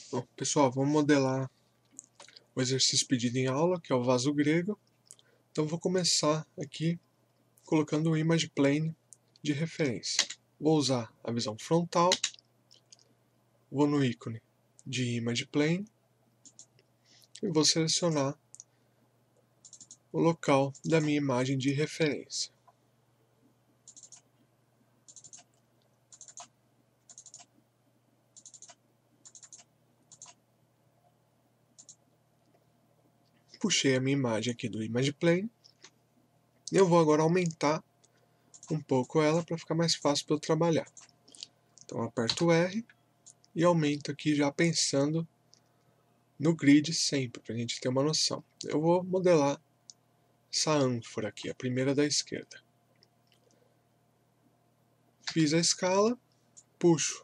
Bom, pessoal, vamos modelar o exercício pedido em aula, que é o vaso grego. Então vou começar aqui colocando o image plane de referência. Vou usar a visão frontal, vou no ícone de image plane e vou selecionar o local da minha imagem de referência. Puxei a minha imagem aqui do image plane e eu vou agora aumentar um pouco ela para ficar mais fácil para eu trabalhar. Então aperto R e aumento aqui já pensando no grid sempre, para a gente ter uma noção. Eu vou modelar essa ânfora aqui, a primeira da esquerda. Fiz a escala, puxo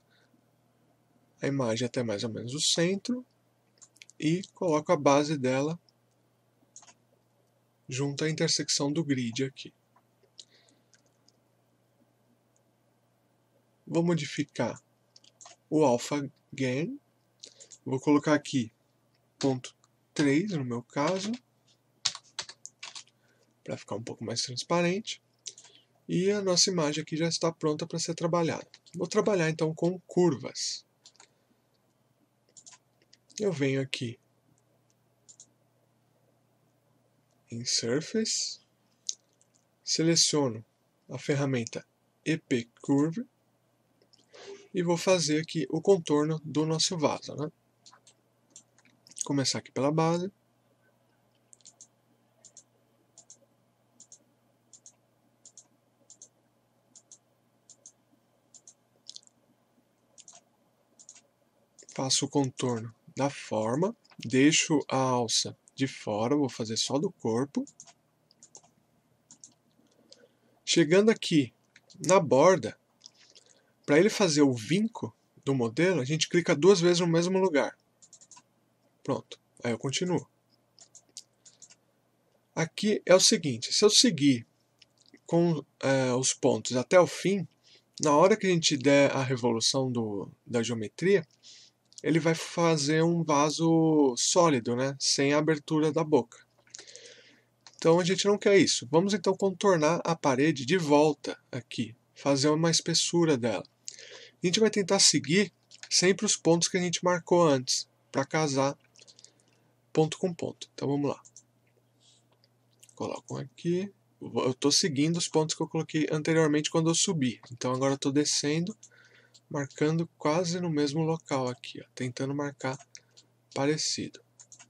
a imagem até mais ou menos o centro e coloco a base dela junto à intersecção do grid aqui. Vou modificar o alpha gain, vou colocar aqui 0,3 no meu caso, para ficar um pouco mais transparente. E a nossa imagem aqui já está pronta para ser trabalhada. Vou trabalhar então com curvas. Eu venho aqui em Surface, seleciono a ferramenta EP Curve e vou fazer aqui o contorno do nosso vaso, né? Começar aqui pela base. Faço o contorno da forma, deixo a alça de fora, vou fazer só do corpo. Chegando aqui na borda, para ele fazer o vinco do modelo, a gente clica 2 vezes no mesmo lugar. Pronto, aí eu continuo. Aqui é o seguinte, se eu seguir com os pontos até o fim, na hora que a gente der a revolução da geometria, ele vai fazer um vaso sólido, né, sem a abertura da boca. Então a gente não quer isso. Vamos então contornar a parede de volta aqui, fazer uma espessura dela. A gente vai tentar seguir sempre os pontos que a gente marcou antes, para casar ponto com ponto. Então vamos lá. Coloco aqui. Eu estou seguindo os pontos que eu coloquei anteriormente quando eu subi. Então agora eu estou descendo, marcando quase no mesmo local aqui, ó, tentando marcar parecido.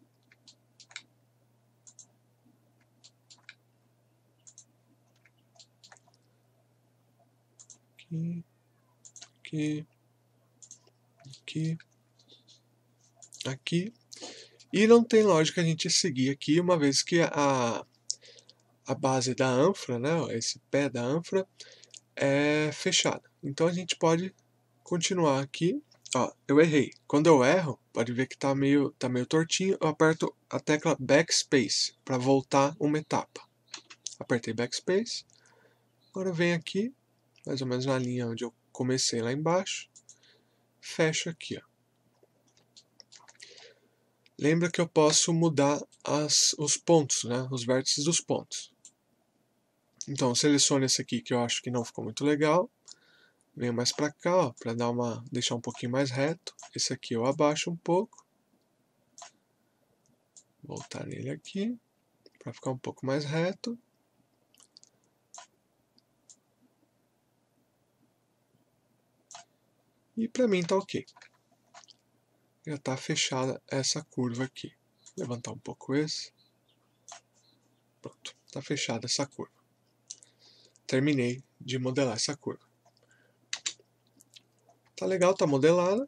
Aqui, aqui, aqui. E não tem lógica a gente seguir aqui, uma vez que a base da ânfora, né, esse pé da ânfora, é fechada. Então a gente pode continuar aqui. Ó, eu errei. Quando eu erro, pode ver que tá meio tortinho. Eu aperto a tecla Backspace para voltar uma etapa. Apertei Backspace. Agora eu venho aqui, mais ou menos na linha onde eu comecei lá embaixo. Fecho aqui, ó. Lembra que eu posso mudar os pontos, né, os vértices dos pontos. Então, seleciono esse aqui que eu acho que não ficou muito legal. Venho mais para cá, para deixar um pouquinho mais reto. Esse aqui eu abaixo um pouco. Voltar nele aqui, para ficar um pouco mais reto. E para mim tá ok. Já está fechada essa curva aqui. Vou levantar um pouco esse. Pronto, está fechada essa curva. Terminei de modelar essa curva. Tá legal, tá modelada.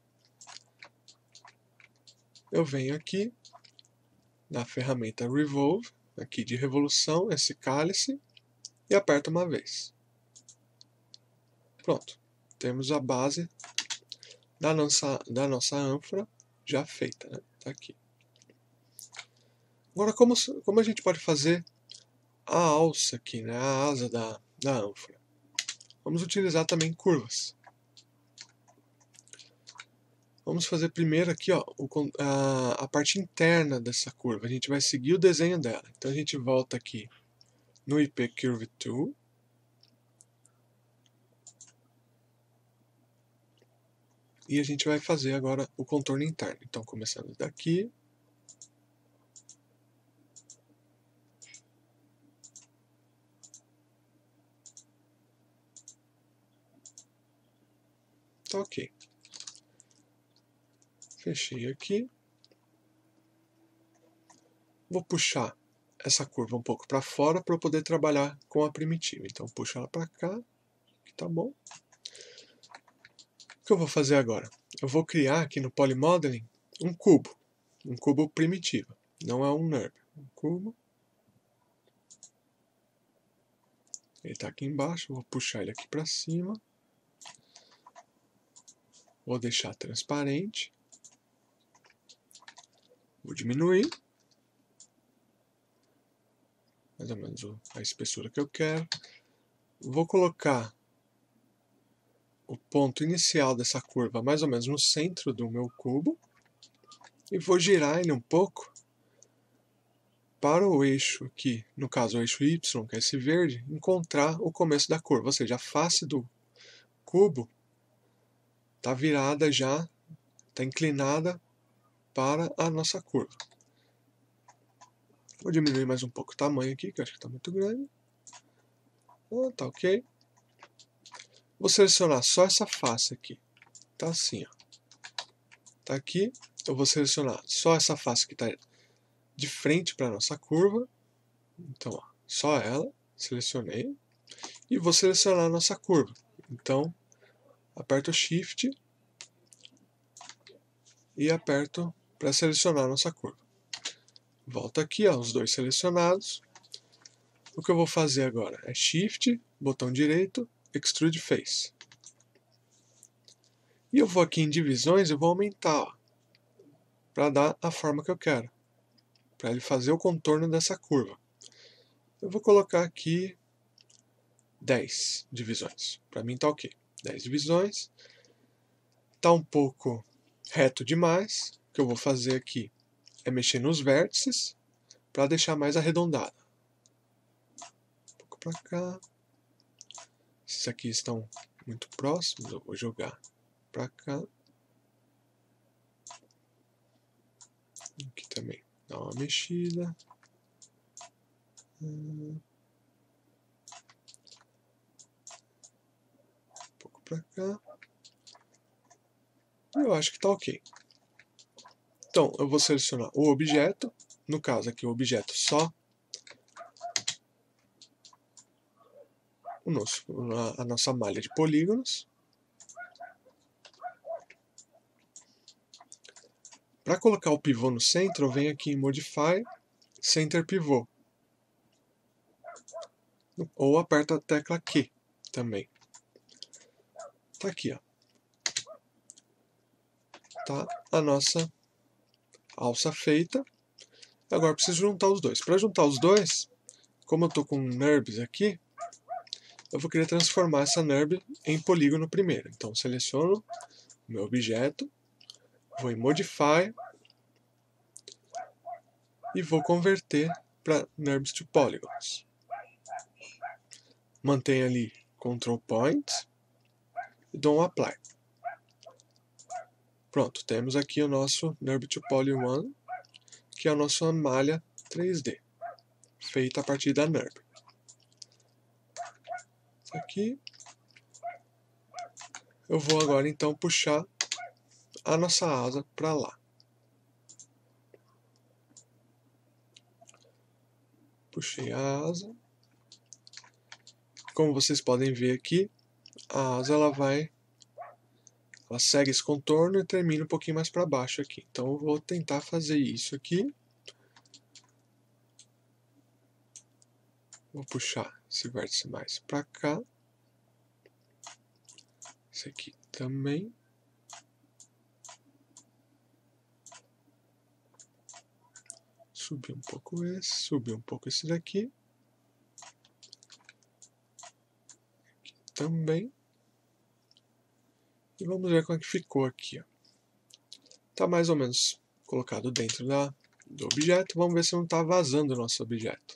Eu venho aqui na ferramenta Revolve, aqui de revolução, esse cálice, e aperto uma vez. Pronto, temos a base da nossa ânfora já feita, né? Tá aqui. Agora, como a gente pode fazer a alça aqui, né? A asa da ânfora? Vamos utilizar também curvas. Vamos fazer primeiro aqui, ó, a parte interna dessa curva. A gente vai seguir o desenho dela. Então a gente volta aqui no IP Curve Tool. E a gente vai fazer agora o contorno interno. Então começando daqui. Tá ok. Fechei aqui. Vou puxar essa curva um pouco para fora para eu poder trabalhar com a primitiva. Então puxo ela para cá, que tá bom. O que eu vou fazer agora? Eu vou criar aqui no Polymodeling um cubo primitivo, não é um NURB, um cubo. Ele está aqui embaixo, vou puxar ele aqui para cima. Vou deixar transparente. Vou diminuir. Mais ou menos a espessura que eu quero. Vou colocar o ponto inicial dessa curva mais ou menos no centro do meu cubo. E vou girar ele um pouco para o eixo aqui, no caso o eixo Y, que é esse verde, encontrar o começo da curva. Ou seja, a face do cubo está virada já, está inclinada para a nossa curva. Vou diminuir mais um pouco o tamanho aqui, que eu acho que está muito grande. Tá ok. Vou selecionar só essa face aqui. Tá assim, ó. Tá aqui. Eu vou selecionar só essa face que está de frente para a nossa curva. Então, ó, só ela. Selecionei. E vou selecionar a nossa curva. Então, aperto Shift e aperto para selecionar a nossa curva. Volto aqui, ó, os dois selecionados. O que eu vou fazer agora é Shift, botão direito, Extrude Face. E eu vou aqui em divisões, eu vou aumentar, para dar a forma que eu quero, para ele fazer o contorno dessa curva. Eu vou colocar aqui 10 divisões. Para mim tá ok. 10 divisões. Tá um pouco reto demais. O que eu vou fazer aqui é mexer nos vértices para deixar mais arredondado. Um pouco para cá. Esses aqui estão muito próximos, eu vou jogar para cá. Aqui também dá uma mexida. Um pouco para cá. Eu acho que está ok. Então, eu vou selecionar o objeto. No caso aqui, o objeto só. A nossa malha de polígonos. Para colocar o pivô no centro, eu venho aqui em Modify, Center Pivot. Ou aperto a tecla Q também. Tá aqui, ó. Tá a nossa alça feita. Agora eu preciso juntar os dois. Para juntar os dois, como eu estou com NURBs aqui, eu vou querer transformar essa NURB em polígono primeiro. Então seleciono o meu objeto, vou em Modify e vou converter para NURBs to Polygons. Mantenho ali Control Point e dou um Apply. Pronto, temos aqui o nosso NURB to Poly 1, que é a nossa malha 3D, feita a partir da NURB. Aqui. Eu vou agora então puxar a nossa asa para lá. Puxei a asa. Como vocês podem ver aqui, a asa ela segue esse contorno e termina um pouquinho mais para baixo aqui. Então eu vou tentar fazer isso aqui. Vou puxar esse vértice mais para cá. Esse aqui também. Subir um pouco esse, subir um pouco esse daqui. Aqui também. E vamos ver como é que ficou aqui, ó. está mais ou menos colocado dentro do objeto. Vamos ver se não está vazando o nosso objeto.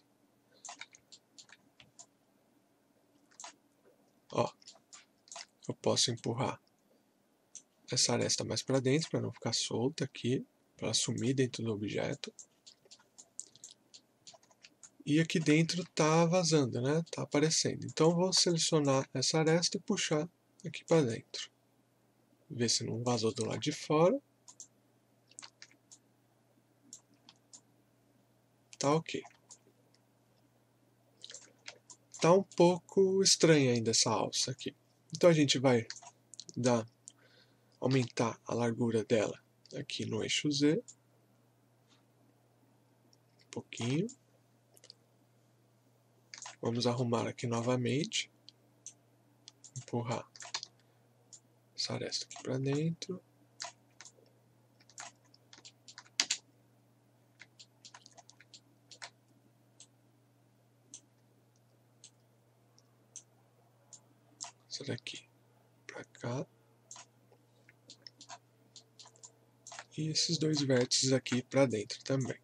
Ó, eu posso empurrar essa aresta mais para dentro para não ficar solta aqui, para sumir dentro do objeto. E aqui dentro está vazando, né? Está aparecendo. Então eu vou selecionar essa aresta e puxar aqui para dentro. Ver se não vazou do lado de fora. Tá ok. Tá um pouco estranha ainda essa alça aqui. Então a gente vai aumentar a largura dela aqui no eixo Z. Um pouquinho. Vamos arrumar aqui novamente. Empurrar essa aresta aqui para dentro. Essa daqui para cá. E esses dois vértices aqui para dentro também.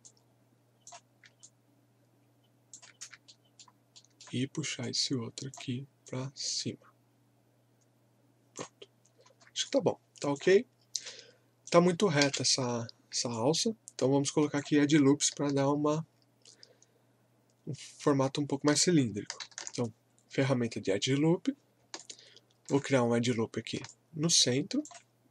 E puxar esse outro aqui para cima. Pronto. Acho que tá bom, tá ok? Tá muito reta essa alça, então vamos colocar aqui Edge Loops para dar um formato um pouco mais cilíndrico. Então, ferramenta de Edge Loop. Vou criar um Edge Loop aqui no centro.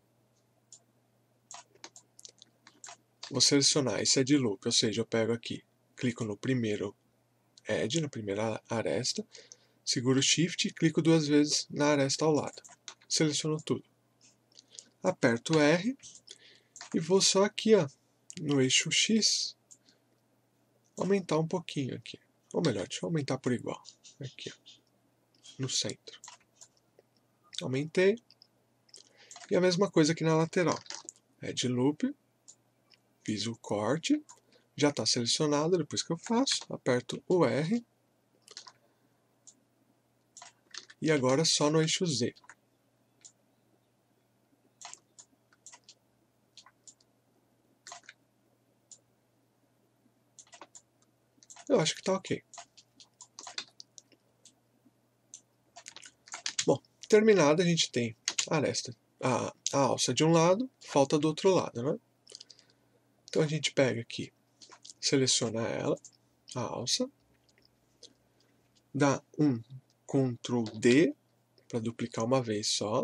Vou selecionar esse Edge Loop, ou seja, eu pego aqui, clico no primeiro Edge, na primeira aresta, seguro o Shift e clico 2 vezes na aresta ao lado. Seleciono tudo. Aperto R e vou só aqui, ó, no eixo X, aumentar um pouquinho aqui. Ou melhor, deixa eu aumentar por igual. Aqui, ó, no centro. Aumentei. E a mesma coisa aqui na lateral. Edge Loop. Fiz o corte. Já está selecionado depois que eu faço. Aperto o R. E agora só no eixo Z. Eu acho que está ok. Bom, terminado, a gente tem a aresta, a alça de um lado, falta do outro lado, né? Então a gente pega aqui, seleciona ela, a alça, dá um Ctrl D para duplicar uma vez só,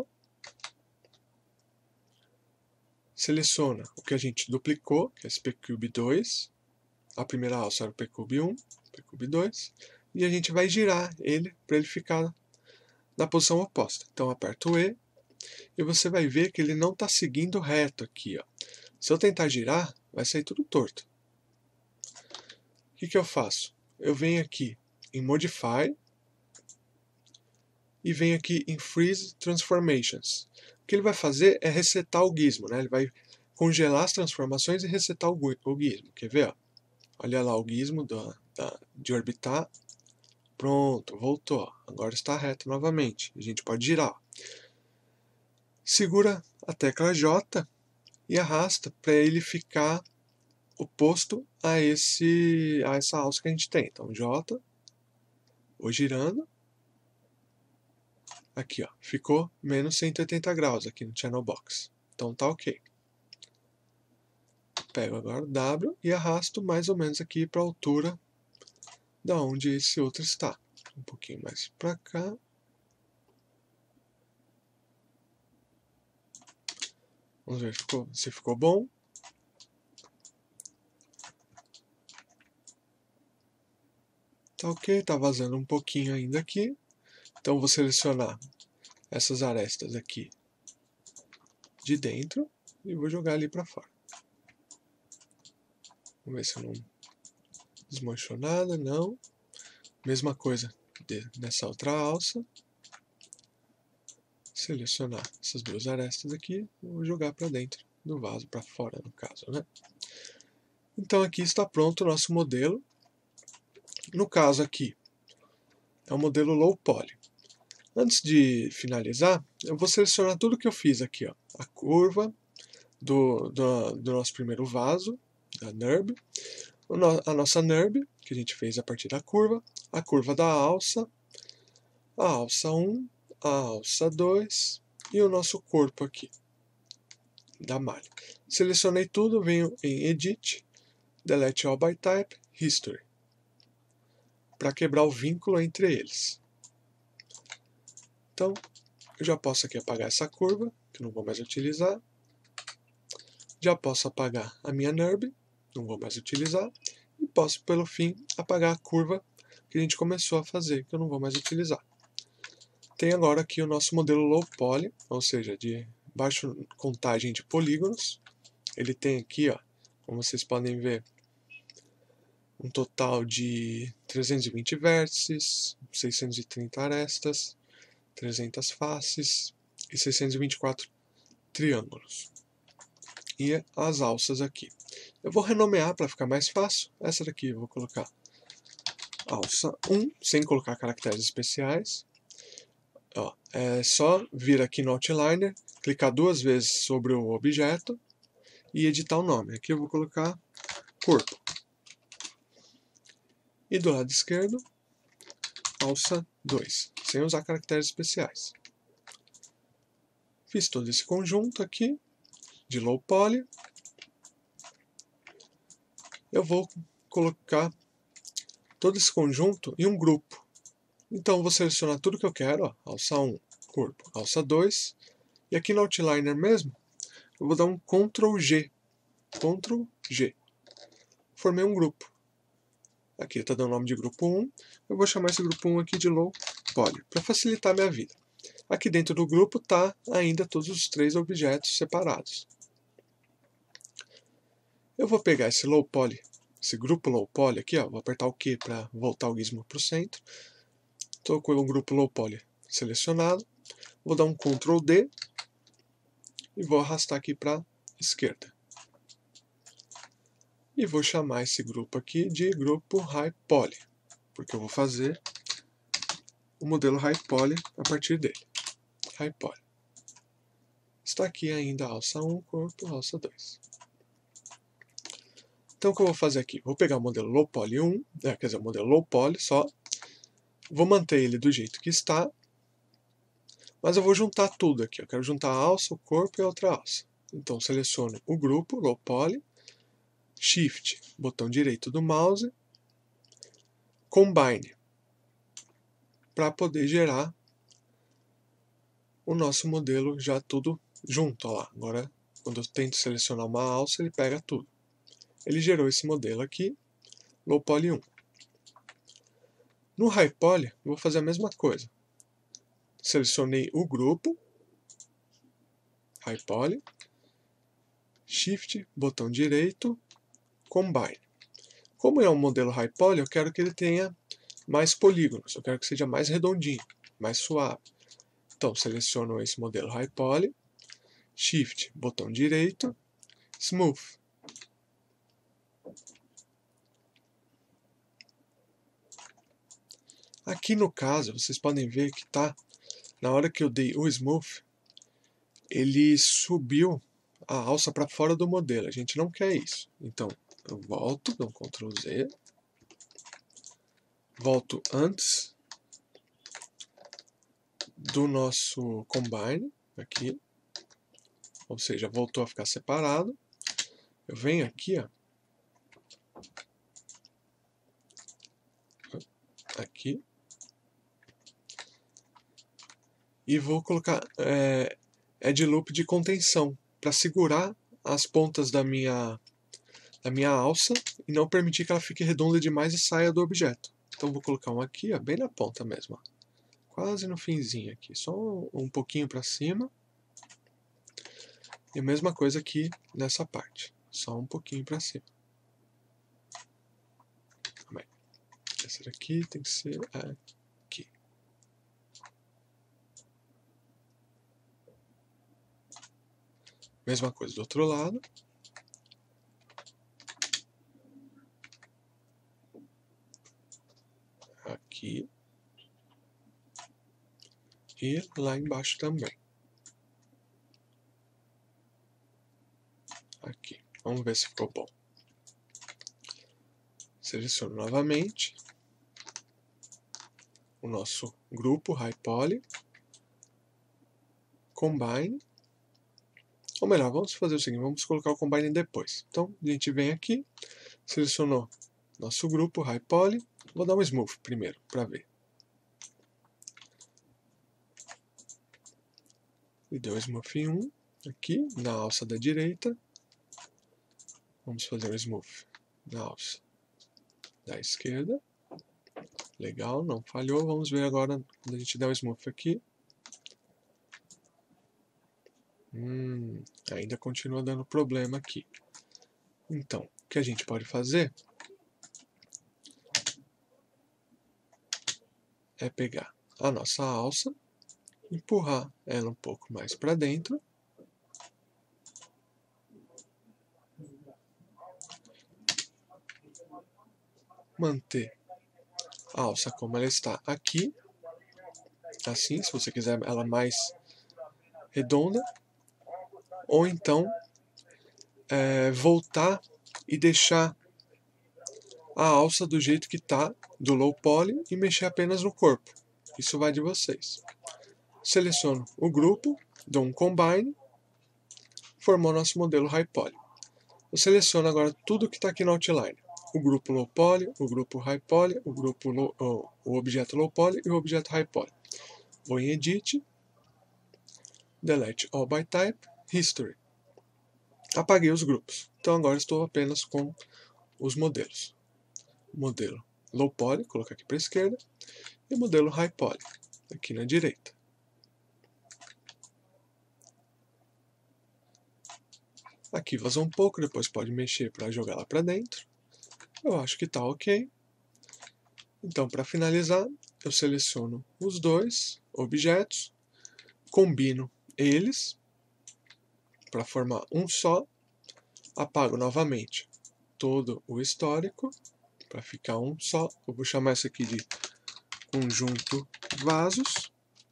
seleciona o que a gente duplicou, que é esse P-Cube 2, a primeira alça era o P-Cube 1, P-Cube 2, e a gente vai girar ele para ele ficar na posição oposta. Então aperto E e você vai ver que ele não está seguindo reto aqui, ó. Se eu tentar girar, vai sair tudo torto. O que eu faço? Eu venho aqui em Modify e venho aqui em Freeze Transformations. O que ele vai fazer é resetar o gizmo, né? Ele vai congelar as transformações e resetar o gizmo. Quer ver? Ó? Olha lá o gizmo de orbitar. Pronto, voltou. Ó. Agora está reto novamente. A gente pode girar. Ó. Segura a tecla J e arrasta para ele ficar oposto a essa alça que a gente tem. Então J, vou girando. Aqui, ó, ficou menos 180 graus aqui no Channel Box. Então tá ok. Pego agora o W e arrasto mais ou menos aqui para a altura da onde esse outro está. Um pouquinho mais para cá. Vamos ver se ficou bom. Tá ok, tá vazando um pouquinho ainda aqui. Então vou selecionar essas arestas aqui de dentro e vou jogar ali para fora. Vamos ver se eu não desmanchou nada, não. Mesma coisa nessa outra alça. Selecionar essas duas arestas aqui e vou jogar para dentro do vaso, para fora no caso, né? Então aqui está pronto o nosso modelo. No caso aqui, é um modelo low poly. Antes de finalizar, eu vou selecionar tudo que eu fiz aqui, ó. A curva, do nosso primeiro vaso, da NURB, a nossa NURB, que a gente fez a partir da curva, a curva da alça, a alça 1, a alça 2 e o nosso corpo aqui, da malha. Selecionei tudo, venho em Edit, Delete All by Type, History, para quebrar o vínculo entre eles. Então, eu já posso aqui apagar essa curva, que não vou mais utilizar. Já posso apagar a minha NURB, não vou mais utilizar. E posso, pelo fim, apagar a curva que a gente começou a fazer, que eu não vou mais utilizar. Tem agora aqui o nosso modelo Low Poly, ou seja, de baixa contagem de polígonos. Ele tem aqui, ó, como vocês podem ver, um total de 320 vértices, 630 arestas, 300 faces e 624 triângulos. E as alças aqui. Eu vou renomear para ficar mais fácil. Essa daqui eu vou colocar alça 1, sem colocar caracteres especiais. Ó, é só vir aqui no Outliner, clicar 2 vezes sobre o objeto e editar o nome. Aqui eu vou colocar corpo. E do lado esquerdo, alça 2, sem usar caracteres especiais. Fiz todo esse conjunto aqui de Low Poly. Eu vou colocar todo esse conjunto em um grupo. Então, eu vou selecionar tudo que eu quero, ó, alça 1, corpo, alça 2, e aqui no Outliner mesmo, eu vou dar um Ctrl G, Ctrl G. Formei um grupo. Aqui está dando o nome de grupo 1, eu vou chamar esse grupo 1 aqui de Low Poly, para facilitar a minha vida. Aqui dentro do grupo está ainda todos os 3 objetos separados. Eu vou pegar esse Low Poly, esse grupo Low Poly aqui, ó, vou apertar o Q para voltar o gizmo para o centro. Estou com o grupo Low Poly selecionado. Vou dar um Ctrl D e vou arrastar aqui para a esquerda. E vou chamar esse grupo aqui de grupo High Poly, porque eu vou fazer o modelo High Poly a partir dele. High Poly. Está aqui ainda a alça 1, corpo, alça 2. Então o que eu vou fazer aqui? Vou pegar o modelo Low Poly 1, quer dizer, o modelo Low Poly só. Vou manter ele do jeito que está, mas eu vou juntar tudo aqui. Eu quero juntar a alça, o corpo e a outra alça. Então seleciono o grupo Low Poly, Shift, botão direito do mouse, Combine, para poder gerar o nosso modelo já tudo junto. Ó lá. Agora, quando eu tento selecionar uma alça, ele pega tudo. Ele gerou esse modelo aqui, Low Poly 1. No High Poly, eu vou fazer a mesma coisa. Selecionei o grupo, High Poly, Shift, botão direito, Combine. Como é um modelo High Poly, eu quero que ele tenha mais polígonos, eu quero que seja mais redondinho, mais suave. Então, seleciono esse modelo High Poly, Shift, botão direito, Smooth. Aqui no caso, vocês podem ver que tá, na hora que eu dei o Smooth, ele subiu a alça para fora do modelo. A gente não quer isso. Então, eu volto, dou um Ctrl Z, volto antes do nosso Combine, aqui, ou seja, voltou a ficar separado. Eu venho aqui, ó, aqui, e vou colocar Edge Loop de contenção, para segurar as pontas da minha alça e não permitir que ela fique redonda demais e saia do objeto. Então vou colocar um aqui, ó, bem na ponta mesmo, ó, quase no finzinho aqui, só um pouquinho para cima. E a mesma coisa aqui nessa parte, só um pouquinho para cima. Essa daqui tem que ser aqui. Mesma coisa do outro lado. Aqui. E lá embaixo também. aqui. Vamos ver se ficou bom. Seleciono novamente o nosso grupo HiPoly, Combine, ou melhor, vamos fazer o seguinte, vamos colocar o Combine depois. Então, a gente vem aqui, selecionou nosso grupo HiPoly, vou dar um Smooth primeiro, para ver. E deu Smooth em 1, aqui, na alça da direita. Vamos fazer um Smooth na alça da esquerda. Legal, não falhou. Vamos ver agora quando a gente der o Smooth aqui. Ainda continua dando problema aqui. Então, o que a gente pode fazer é pegar a nossa alça, empurrar ela um pouco mais para dentro, manter a alça como ela está aqui, assim, se você quiser ela mais redonda, ou então voltar e deixar a alça do jeito que está, do low poly, e mexer apenas no corpo. Isso vai de vocês. Seleciono o grupo, dou um Combine, formou nosso modelo High Poly. Eu seleciono agora tudo que está aqui no Outline. O grupo Low Poly, o grupo High Poly, o objeto Low Poly e o objeto High Poly. Vou em Edit, Delete All by Type, History. Apaguei os grupos. Então agora estou apenas com os modelos. O modelo Low Poly, colocar aqui para a esquerda, e o modelo High Poly, aqui na direita. Aqui vazou um pouco, depois pode mexer para jogar lá para dentro. Eu acho que está ok. Então, para finalizar, eu seleciono os dois objetos, combino eles para formar um só, apago novamente todo o histórico para ficar um só. Eu vou chamar isso aqui de conjunto vasos.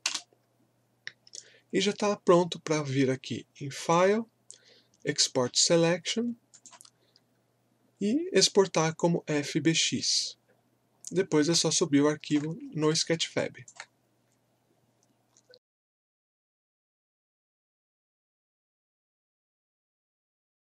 E já está pronto para vir aqui em File, Export Selection e exportar como FBX. Depois é só subir o arquivo no Sketchfab.